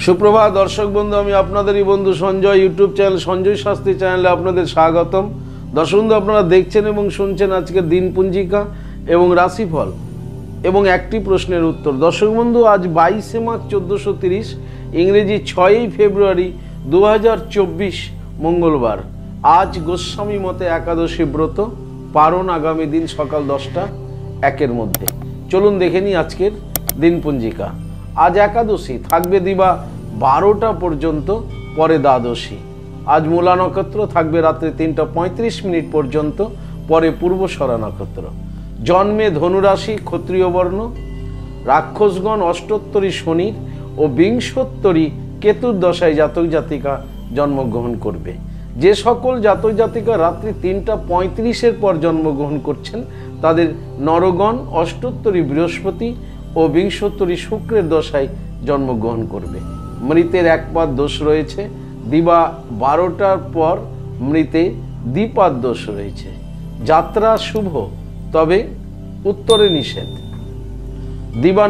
সুপ্রভাত দর্শক বন্ধু, আমি আপনাদেরই বন্ধু সঞ্জয়। ইউটিউব চ্যানেল সঞ্জয় শাস্ত্রী চ্যানেলে আপনাদের স্বাগতম। দর্শক বন্ধু, আপনারা দেখছেন এবং শুনছেন আজকের দিনপঞ্জিকা এবং রাশিফল এবং একটি প্রশ্নের উত্তর। দর্শক বন্ধু, আজ 22শে মার্চ 1430, ইংরেজি 6ই ফেব্রুয়ারি 2024 মঙ্গলবার। আজ গোস্বামী মতে একাদশী ব্রত পারণ আগামী দিন সকাল 10টা 1 চলুন দেখে নিই আজকের দিনপঞ্জিকা। আজ একাদশী, থাকবে দিবা 12টা পর্যন্ত, পরে দ্বাদশী। আজ মূলা নক্ষত্র, থাকবে রাত্রে 3টা 35 পর্যন্ত, পরে পূর্বশরা নক্ষত্র। জন্মে ধনুরাশি, ক্ষত্রিয় বর্ণ। রাক্ষসগণ অষ্টোত্তরী শনির ও বিংশোত্তরী কেতুর দশায় জাতক জাতিকা জন্মগ্রহণ করবে। যে সকল জাতক জাতিকা রাত্রি 3টা 35 পর জন্মগ্রহণ করছেন তাদের নরগণ অষ্টোত্তরী বৃহস্পতি ও বিংশোত্তরী শুক্রের দশায় জন্মগ্রহণ করবে। মৃতের একপাদ দোষ রয়েছে, দিবা 12টার পর মৃতে দ্বিপাদ দোষ রয়েছে। যাত্রা শুভ, তবে উত্তরে নিষেধ। দিবা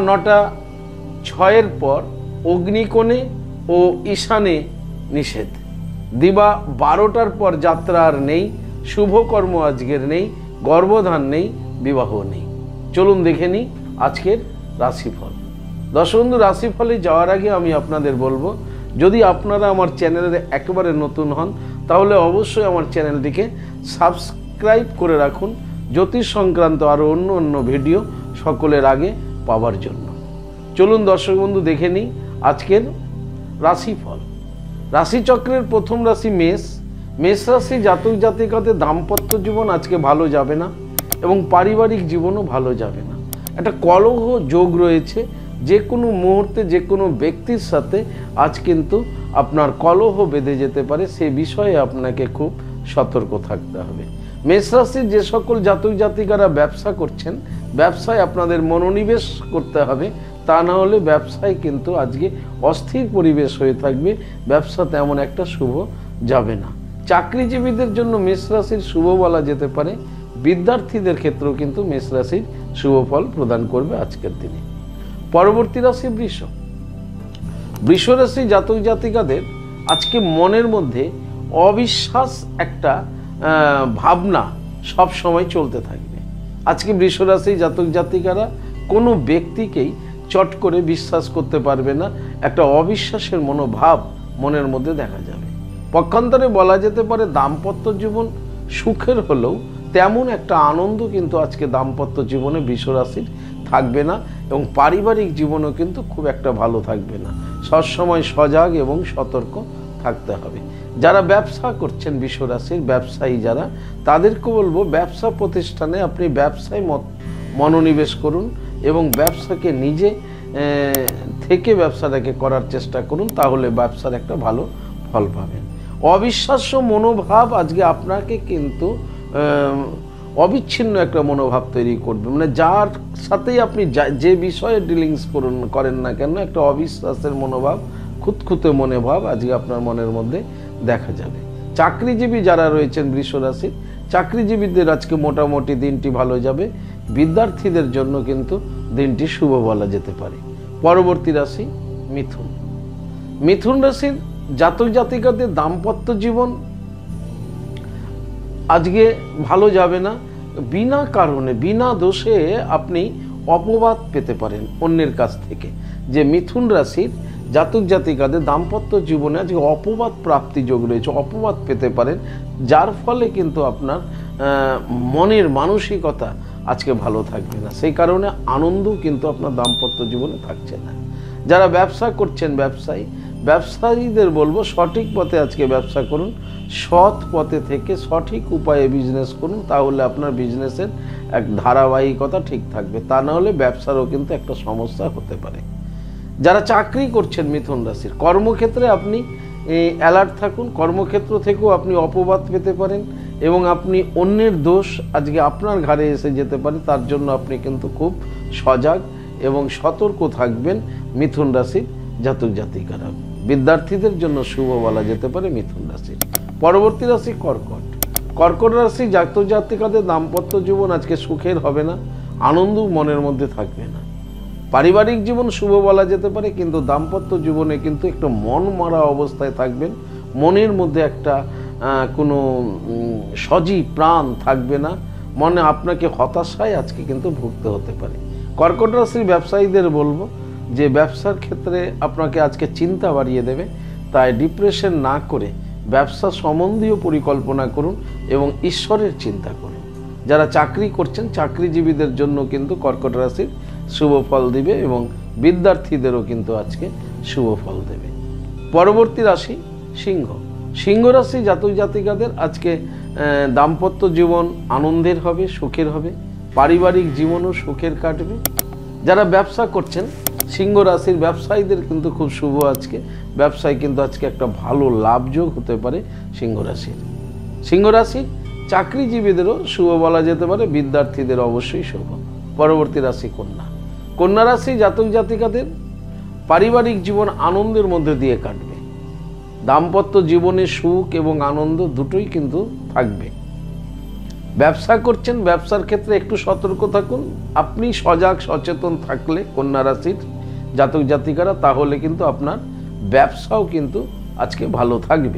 9টা 6 পর অগ্নিকোণে ও ঈশানে নিষেধ। দিবা 12টার পর যাত্রা আর নেই, শুভকর্ম আজকের নেই, গর্ভধান নেই, বিবাহ নেই। চলুন দেখে নিই আজকের রাশিফল। দর্শক বন্ধু, রাশিফলে যাওয়ার আগে আমি আপনাদের বলবো, যদি আপনারা আমার চ্যানেলে একেবারে নতুন হন তাহলে অবশ্যই আমার চ্যানেলটিকে সাবস্ক্রাইব করে রাখুন, জ্যোতিষ সংক্রান্ত আরও অন্য ভিডিও সকলের আগে পাওয়ার জন্য। চলুন দর্শক বন্ধু দেখে নিই আজকের রাশিফল। রাশিচক্রের প্রথম রাশি মেষ। মেষ রাশি জাতক জাতিকাদের দাম্পত্য জীবন আজকে ভালো যাবে না এবং পারিবারিক জীবনও ভালো যাবে না। একটা কলহ যোগ রয়েছে, যে কোনো মুহূর্তে যে কোনো ব্যক্তির সাথে আজ কিন্তু আপনার কলহ বেঁধে যেতে পারে, সে বিষয়ে আপনাকে খুব সতর্ক থাকতে হবে। মেষ রাশির যে সকল জাতক জাতিকারা ব্যবসা করছেন, ব্যবসায় আপনাদের মনোনিবেশ করতে হবে, তা না হলে ব্যবসায় কিন্তু আজকে অস্থির পরিবেশ হয়ে থাকবে, ব্যবসা তেমন একটা শুভ যাবে না। চাকরিজীবীদের জন্য মেষ রাশির শুভ বলা যেতে পারে। বিদ্যার্থীদের ক্ষেত্রেও কিন্তু মেষ রাশির শুভ ফল প্রদান করবে আজকের দিনে। পরবর্তী রাশি বৃষ। বৃষ রাশি জাতক জাতিকাদের আজকে মনের মধ্যে অবিশ্বাস একটা ভাবনা সব সময় চলতে থাকবে। আজকে বৃষ রাশি জাতক জাতিকারা কোনো ব্যক্তিকেই চট করে বিশ্বাস করতে পারবে না, একটা অবিশ্বাসের মনোভাব মনের মধ্যে দেখা যাবে। পক্ষান্তরে বলা যেতে পারে দাম্পত্য জীবন সুখের হলেও তেমন একটা আনন্দ কিন্তু আজকে দাম্পত্য জীবনে বৃষ রাশির থাকবে না এবং পারিবারিক জীবনও কিন্তু খুব একটা ভালো থাকবে না। সবসময় সজাগ এবং সতর্ক থাকতে হবে। যারা ব্যবসা করছেন বৃষ রাশির ব্যবসায়ী যারা, তাদেরকে বলবো ব্যবসা প্রতিষ্ঠানে আপনি ব্যবসায় মনোনিবেশ করুন এবং ব্যবসাকে নিজে থেকে ব্যবসাটাকে করার চেষ্টা করুন, তাহলে ব্যবসার একটা ভালো ফল পাবেন। অবিশ্বাস্য মনোভাব আজকে আপনাকে কিন্তু অবিচ্ছিন্ন একটা মনোভাব তৈরি করবে, মানে যার সাথেই আপনি যে বিষয়ে ডিলিংস করেন না কেন, একটা অবিশ্বাসের মনোভাব, খুঁতখুঁতে মনোভাব আজকে আপনার মনের মধ্যে দেখা যাবে। চাকরিজীবী যারা রয়েছেন বৃষ রাশির, চাকরিজীবীদের আজকে মোটামুটি দিনটি ভালো যাবে। বিদ্যার্থীদের জন্য কিন্তু দিনটি শুভ বলা যেতে পারে। পরবর্তী রাশি মিথুন। মিথুন রাশির জাতক জাতিকাদের দাম্পত্য জীবন আজকে ভালো যাবে না। বিনা কারণে বিনা দোষে আপনি অপবাদ পেতে পারেন অন্যের কাছ থেকে। যে মিথুন রাশির জাতক জাতিকাদের দাম্পত্য জীবনে আজকে অপবাদ প্রাপ্তি যোগ রয়েছে, অপবাদ পেতে পারেন, যার ফলে কিন্তু আপনার মনের মানসিকতা আজকে ভালো থাকবে না। সেই কারণে আনন্দ কিন্তু আপনার দাম্পত্য জীবনে থাকছে না। যারা ব্যবসা করছেন ব্যবসায়ীদের বলবো সঠিক পথে আজকে ব্যবসা করুন, সৎ পথে থেকে সঠিক উপায়ে বিজনেস করুন, তাহলে আপনার বিজনেসের এক ধারাবাহিকতা ঠিক থাকবে, তা না হলে ব্যবসারও কিন্তু একটা সমস্যা হতে পারে। যারা চাকরি করছেন মিথুন রাশির, কর্মক্ষেত্রে আপনি অ্যালার্ট থাকুন। কর্মক্ষেত্র থেকেও আপনি অপবাদ পেতে পারেন এবং আপনি অন্যের দোষ আজকে আপনার ঘাড়ে এসে যেতে পারে, তার জন্য আপনি কিন্তু খুব সজাগ এবং সতর্ক থাকবেন মিথুন রাশির জাতক জাতিকারা। বিদ্যার্থীদের জন্য শুভ বলা যেতে পারে মিথুন রাশির। পরবর্তী রাশি কর্কট। কর্কট রাশি জাতক জাতিকাদের দাম্পত্য জীবন আজকে সুখের হবে না, আনন্দ মনের মধ্যে থাকবে না। পারিবারিক জীবন শুভ বলা যেতে পারে, কিন্তু দাম্পত্য জীবনে কিন্তু একটু মন মারা অবস্থায় থাকবেন। মনের মধ্যে একটা কোনো সজীব প্রাণ থাকবে না, মনে আপনাকে হতাশায় আজকে কিন্তু ভুগতে হতে পারে। কর্কট রাশির ব্যবসায়ীদের বলবো যে ব্যবসার ক্ষেত্রে আপনাকে আজকে চিন্তা বাড়িয়ে দেবে, তাই ডিপ্রেশন না করে ব্যবসা সম্বন্ধীয় পরিকল্পনা করুন এবং ঈশ্বরের চিন্তা করুন। যারা চাকরি করছেন চাকরিজীবীদের জন্য কিন্তু কর্কট রাশির শুভ ফল দিবে এবং বিদ্যার্থীদেরও কিন্তু আজকে শুভ ফল দেবে। পরবর্তী রাশি সিংহ। সিংহ রাশি জাতক জাতিকাদের আজকে দাম্পত্য জীবন আনন্দের হবে, সুখের হবে। পারিবারিক জীবনও সুখের কাটবে। যারা ব্যবসা করছেন সিংহ রাশির ব্যবসায়ীদের কিন্তু খুব শুভ আজকে। ব্যবসায় কিন্তু আজকে একটা ভালো লাভযোগ হতে পারে সিংহ রাশির। সিংহ রাশির চাকরিজীবীদেরও শুভ বলা যেতে পারে, বিদ্যার্থীদের অবশ্যই শুভ। পরবর্তী রাশি কন্যা। কন্যা রাশি জাতক জাতিকাদের পারিবারিক জীবন আনন্দের মধ্যে দিয়ে কাটবে। দাম্পত্য জীবনে সুখ এবং আনন্দ দুটোই কিন্তু থাকবে। ব্যবসা করছেন, ব্যবসার ক্ষেত্রে একটু সতর্ক থাকুন। আপনি সজাগ সচেতন থাকলে কন্যা রাশির জাতক জাতিকারা, তাহলে কিন্তু আপনার ব্যবসাও কিন্তু আজকে ভালো থাকবে।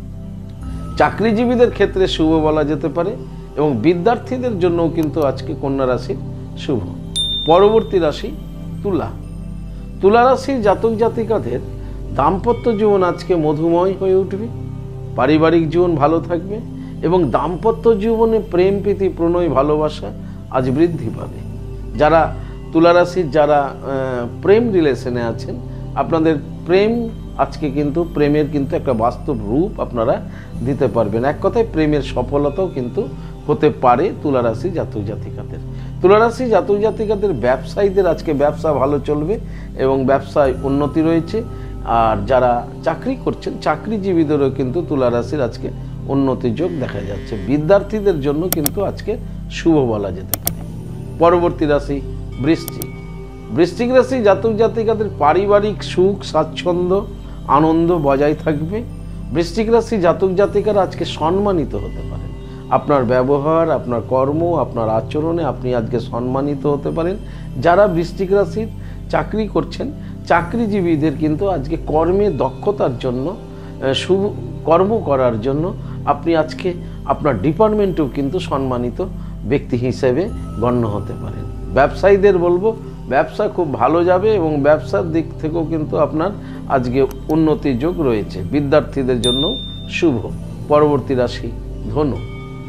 চাকরিজীবীদের ক্ষেত্রে শুভ বলা যেতে পারে এবং বিদ্যার্থীদের জন্যও কিন্তু আজকে কন্যা রাশির শুভ। পরবর্তী রাশি তুলা। তুলা রাশির জাতক জাতিকাদের দাম্পত্য জীবন আজকে মধুময় হয়ে উঠবে। পারিবারিক জীবন ভালো থাকবে এবং দাম্পত্য জীবনে প্রেম প্রীতি প্রণয় ভালোবাসা আজ বৃদ্ধি পাবে। যারা তুলা রাশির যারা প্রেম রিলেশনে আছেন, আপনাদের প্রেম আজকে কিন্তু প্রেমের কিন্তু একটা বাস্তব রূপ আপনারা দিতে পারবেন। এক কথায় প্রেমের সফলতাও কিন্তু হতে পারে তুলা রাশি জাতক জাতিকাদের। তুলা রাশি জাতক জাতিকাদের ব্যবসায়ীদের আজকে ব্যবসা ভালো চলবে এবং ব্যবসায় উন্নতি রয়েছে। আর যারা চাকরি করছেন চাকরিজীবীদেরও কিন্তু তুলা রাশির আজকে উন্নতির যোগ দেখা যাচ্ছে। বিদ্যার্থীদের জন্য কিন্তু আজকে শুভ বলা যেতে পারে। পরবর্তী রাশি বৃশ্চিক। বৃশ্চিক রাশি জাতক জাতিকাদের পারিবারিক সুখ স্বাচ্ছন্দ্য আনন্দ বজায় থাকবে। বৃশ্চিক রাশি জাতক জাতিকারা আজকে সম্মানিত হতে পারেন। আপনার ব্যবহার, আপনার কর্ম, আপনার আচরণে আপনি আজকে সম্মানিত হতে পারেন। যারা বৃশ্চিক রাশির চাকরি করছেন চাকরিজীবীদের কিন্তু আজকে কর্মে দক্ষতার জন্য, শুভ কর্ম করার জন্য আপনি আজকে আপনার ডিপার্টমেন্টেও কিন্তু সম্মানিত ব্যক্তি হিসেবে গণ্য হতে পারেন। ব্যবসায়ীদের বলবো ব্যবসা খুব ভালো যাবে এবং ব্যবসার দিক থেকেও কিন্তু আপনার আজকে উন্নতির যোগ রয়েছে। বিদ্যার্থীদের জন্য শুভ। পরবর্তী রাশি ধনু।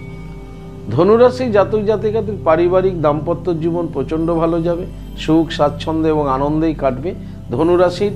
ধনুরাশি জাতক জাতিকাদের পারিবারিক দাম্পত্য জীবন প্রচণ্ড ভালো যাবে। সুখ স্বাচ্ছন্দ্য এবং আনন্দেই কাটবে। ধনুরাশির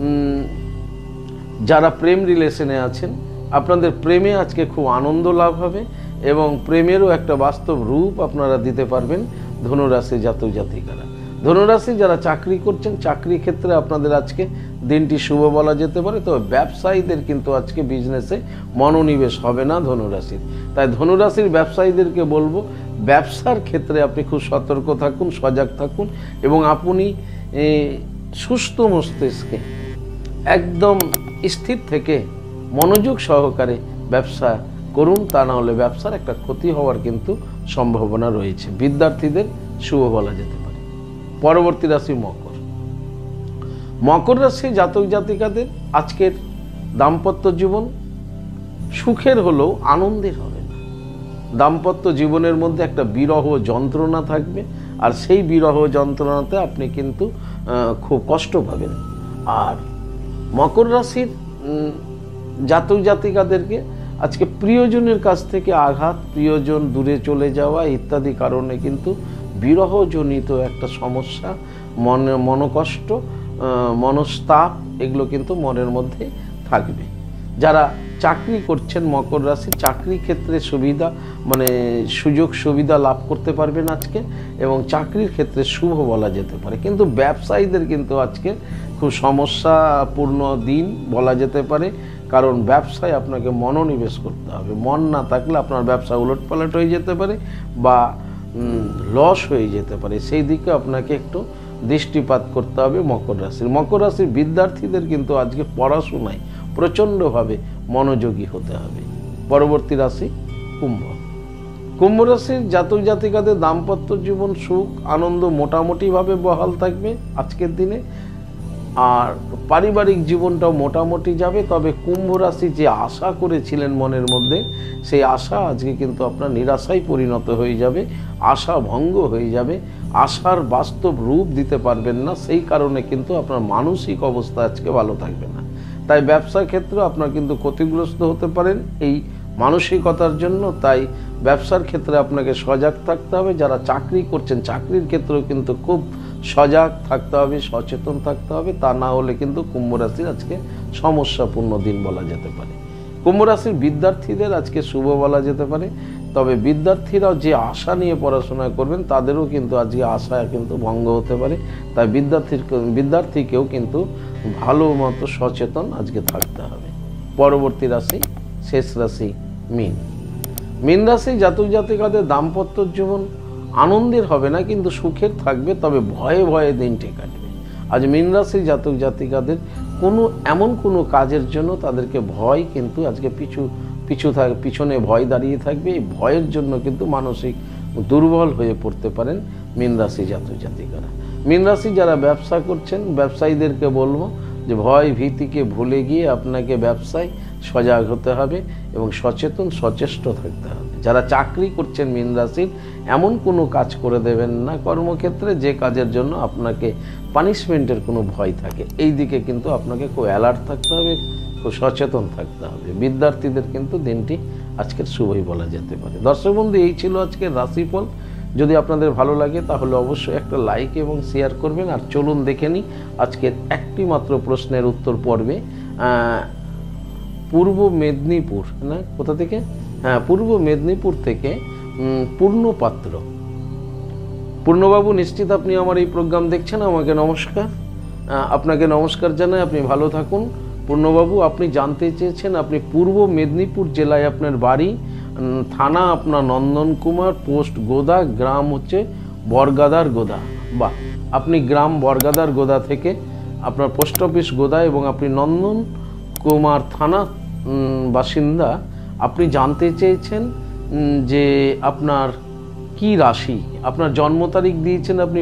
যারা প্রেম রিলেশনে আছেন আপনাদের প্রেমে আজকে খুব আনন্দ লাভ হবে এবং প্রেমেরও একটা বাস্তব রূপ আপনারা দিতে পারবেন ধনুরাশি জাতক জাতিকারা। ধনুরাশি যারা চাকরি করছেন চাকরি ক্ষেত্রে আপনাদের আজকে দিনটি শুভ বলা যেতে পারে। তবে ব্যবসায়ীদের কিন্তু আজকে বিজনেসে মনোনিবেশ হবে না ধনুরাশির। তাই ধনুরাশির ব্যবসায়ীদেরকে বলবো ব্যবসার ক্ষেত্রে আপনি খুব সতর্ক থাকুন, সজাগ থাকুন এবং আপনি সুস্থ মস্তিষ্কে একদম স্থির থেকে মনোযোগ সহকারে ব্যবসা করুন, তা না হলে ব্যবসার একটা ক্ষতি হওয়ার কিন্তু সম্ভাবনা রয়েছে। বিদ্যার্থীদের শুভ বলা যেতে পারে। পরবর্তী রাশি মকর। মকর রাশি জাতক জাতিকাদের আজকের দাম্পত্য জীবন সুখের হলেও আনন্দের হবে না। দাম্পত্য জীবনের মধ্যে একটা বিরহ যন্ত্রণা থাকবে আর সেই বিরহ যন্ত্রণাতে আপনি কিন্তু খুব কষ্ট পাবেন। আর মকর রাশির জাতক জাতিকাদেরকে আজকে প্রিয়জনের কাছ থেকে আঘাত, প্রিয়জন দূরে চলে যাওয়া ইত্যাদি কারণে কিন্তু বিরহজনিত একটা সমস্যা, মনকষ্ট, মনস্তাপ এগুলো কিন্তু মনের মধ্যে থাকবে। যারা চাকরি করছেন মকর রাশি চাকরি ক্ষেত্রে সুবিধা সুযোগ সুবিধা লাভ করতে পারবেন আজকে এবং চাকরির ক্ষেত্রে শুভ বলা যেতে পারে। কিন্তু ব্যবসায়ীদের কিন্তু আজকে খুব সমস্যাপূর্ণ দিন বলা যেতে পারে, কারণ ব্যবসায় আপনাকে মনোনিবেশ করতে হবে। মন না থাকলে আপনার ব্যবসা উলটপালট হয়ে যেতে পারে বা লস হয়ে যেতে পারে, সেই দিকে আপনাকে একটু দৃষ্টিপাত করতে হবে মকর রাশির। মকর রাশির বিদ্যার্থীদের কিন্তু আজকে পড়াশোনায় প্রচণ্ডভাবে মনোযোগী হতে হবে। পরবর্তী রাশি কুম্ভ। কুম্ভ রাশির জাতক জাতিকাদের দাম্পত্য জীবন সুখ আনন্দ মোটামুটিভাবে বহাল থাকবে আজকের দিনে, আর পারিবারিক জীবনটাও মোটামুটি যাবে। তবে কুম্ভ রাশি যে আশা করেছিলেন মনের মধ্যে, সেই আশা আজকে কিন্তু আপনার নিরাশায় পরিণত হয়ে যাবে, আশা ভঙ্গ হয়ে যাবে, আশার বাস্তব রূপ দিতে পারবেন না। সেই কারণে কিন্তু আপনার মানসিক অবস্থা আজকে ভালো থাকবে না। তাই ব্যবসার ক্ষেত্রে আপনার কিন্তু ক্ষতিগ্রস্ত হতে পারেন এই মানসিকতার জন্য। তাই ব্যবসার ক্ষেত্রে আপনাকে সজাগ থাকতে হবে। যারা চাকরি করছেন, চাকরির ক্ষেত্রেও কিন্তু খুব সজাগ থাকতে হবে, সচেতন থাকতে হবে। তা না হলে কিন্তু কুম্ভ রাশির আজকে সমস্যাপূর্ণ দিন বলা যেতে পারে। কুম্ভ রাশির বিদ্যার্থীদের আজকে শুভ বলা যেতে পারে। তবে বিদ্যার্থীরাও যে আশা নিয়ে পড়াশোনা করবেন, তাদেরও কিন্তু আজকে আশা কিন্তু ভঙ্গ হতে পারে। তাই বিদ্যার্থীকেও কিন্তু ভালো মতো সচেতন আজকে থাকতে হবে। পরবর্তী রাশি, শেষ রাশি মীন। মীন রাশি জাতক জাতিকাদের দাম্পত্য জীবন আনন্দের হবে না, কিন্তু সুখের থাকবে। তবে ভয়ে ভয়ে দিনটি কাটবে। আজ মীন রাশি জাতক জাতিকাদের এমন কোনো কাজের জন্য তাদেরকে ভয় কিন্তু আজকে পিছনে ভয় দাঁড়িয়ে থাকবে। এই ভয়ের জন্য কিন্তু মানসিক দুর্বল হয়ে পড়তে পারেন মীন রাশি জাতক জাতিকারা। মীন রাশি যারা ব্যবসা করছেন, ব্যবসায়ীদেরকে বলবো যে ভয় ভীতিকে ভুলে গিয়ে আপনাকে ব্যবসায় সজাগ হতে হবে এবং সচেতন সচেষ্ট থাকতে হবে। যারা চাকরি করছেন মীন রাশির, এমন কোনো কাজ করে দেবেন না কর্মক্ষেত্রে যে কাজের জন্য আপনাকে পানিশমেন্টের কোনো ভয় থাকে। এই দিকে কিন্তু আপনাকে খুব অ্যালার্ট থাকতে হবে, খুব সচেতন থাকতে হবে। বিদ্যার্থীদের কিন্তু দিনটি আজকের শুভই বলা যেতে পারে। দর্শক বন্ধু, এই ছিল আজকের রাশিফল। যদি আপনাদের ভালো লাগে তাহলে অবশ্যই একটা লাইক এবং শেয়ার করবেন। আর চলুন দেখে নিই আজকের একটি মাত্র প্রশ্নের উত্তর পর্বে। পূর্ব মেদিনীপুর, না কোথা থেকে? হ্যাঁ, পূর্ব মেদিনীপুর থেকে পূর্ণপাত্র। পূর্ণবাবু, নিশ্চিত আপনি আমার এই প্রোগ্রাম দেখছেন। আমাকে নমস্কার, আপনাকে নমস্কার জানাই। আপনি ভালো থাকুন। পূর্ণবাবু, আপনি জানতে চেয়েছেন আপনি পূর্ব মেদিনীপুর জেলায় আপনার বাড়ি, থানা আপনার নন্দনকুমার, পোস্ট গোদা, গ্রাম হচ্ছে বরগাদার গোদা। বাহ, আপনি গ্রাম বরগাদার গোদা থেকে আপনার পোস্ট অফিস গোদা এবং আপনি নন্দনকুমার থানা বাসিন্দা। আপনি জানতে চেয়েছেন যে আপনার কি রাশি, আপনার জন্ম তারিখ দিয়েছেন আপনি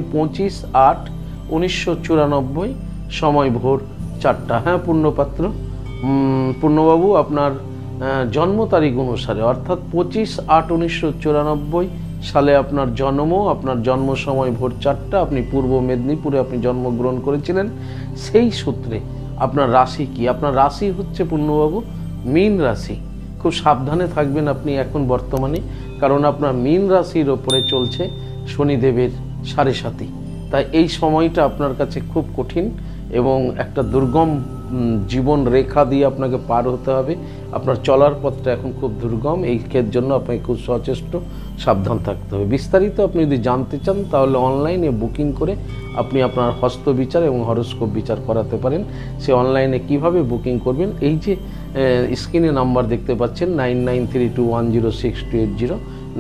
25/8/1994, সময় ভোর 4টা। হ্যাঁ পূর্ণপাত্র, পূর্ণবাবু, আপনার জন্ম তারিখ অনুসারে অর্থাৎ 25/8/1994 সালে আপনার জন্ম, আপনার জন্ম সময় ভোর 4টা। আপনি পূর্ব মেদিনীপুরে আপনি জন্মগ্রহণ করেছিলেন। সেই সূত্রে আপনার রাশি কি? আপনার রাশি হচ্ছে পূর্ণবাবু মীন রাশি। খুব সাবধানে থাকবেন আপনি এখন বর্তমানে, কারণ আপনার মীন রাশির ওপরে চলছে শনিদেবের 7.5। তাই এই সময়টা আপনার কাছে খুব কঠিন এবং একটা দুর্গম জীবন রেখা দিয়ে আপনাকে পার হতে হবে। আপনার চলার পথটা এখন খুব দুর্গম। এই ক্ষেত্রের জন্য আপনাকে খুব সচেষ্ট সাবধান থাকতে হবে। বিস্তারিত আপনি যদি জানতে চান তাহলে অনলাইনে বুকিং করে আপনি আপনার হস্ত বিচার এবং হরোস্কোপ বিচার করাতে পারেন। সে অনলাইনে কিভাবে বুকিং করবেন, এই যে স্ক্রিনে নাম্বার দেখতে পাচ্ছেন 9932106280,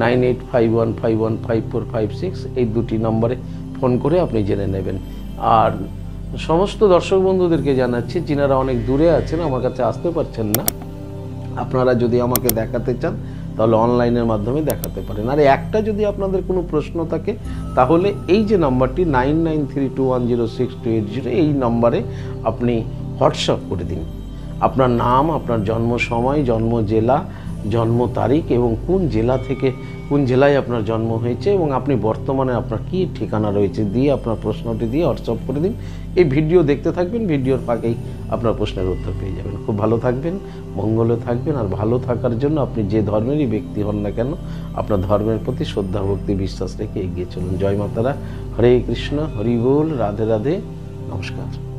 9851515456, এই দুটি নম্বরে ফোন করে আপনি জেনে নেবেন। আর সমস্ত দর্শক বন্ধুদেরকে জানাচ্ছি যিনারা অনেক দূরে আছেন, আমার কাছে আসতে পারছেন না, আপনারা যদি আমাকে দেখাতে চান তাহলে অনলাইনের মাধ্যমে দেখাতে পারেন। আর একটা যদি আপনাদের কোনো প্রশ্ন থাকে তাহলে এই যে নাম্বারটি 9932106280, এই নাম্বারে আপনি হোয়াটসঅ্যাপ করে দিন আপনার নাম, আপনার জন্ম সময়, জন্ম জেলা, জন্ম তারিখ এবং কোন জেলা থেকে কোন জেলায় আপনার জন্ম হয়েছে এবং আপনি বর্তমানে আপনার কী ঠিকানা রয়েছে দিয়ে আপনার প্রশ্নটি দিয়ে হোয়াটসঅ্যাপ করে দিন। এই ভিডিও দেখতে থাকবেন, ভিডিওর ফাঁকেই আপনার প্রশ্নের উত্তর পেয়ে যাবেন। খুব ভালো থাকবেন, মঙ্গলে থাকবেন। আর ভালো থাকার জন্য আপনি যে ধর্মেরই ব্যক্তি হন না কেন, আপনার ধর্মের প্রতি শ্রদ্ধা ভক্তি বিশ্বাস রেখে এগিয়ে চলুন। জয় মাতারা, হরে কৃষ্ণ, হরি বল, রাধে রাধে, নমস্কার।